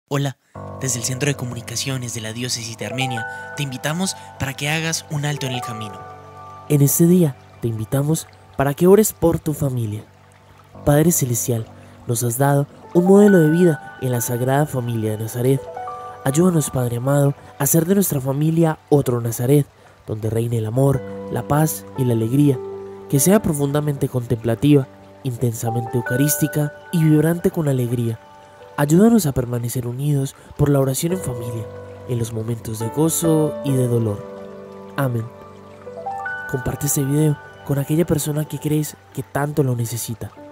Hola, desde el Centro de Comunicaciones de la Diócesis de Armenia, te invitamos para que hagas un alto en el camino. En este día te invitamos para que ores por tu familia. Padre Celestial, nos has dado un modelo de vida en la Sagrada Familia de Nazaret. Ayúdanos, Padre amado, a hacer de nuestra familia otro Nazaret, donde reine el amor, la paz y la alegría, que sea profundamente contemplativa, intensamente eucarística y vibrante con alegría. Ayúdanos a permanecer unidos por la oración en familia, en los momentos de gozo y de dolor. Amén. Comparte este video con aquella persona que crees que tanto lo necesita.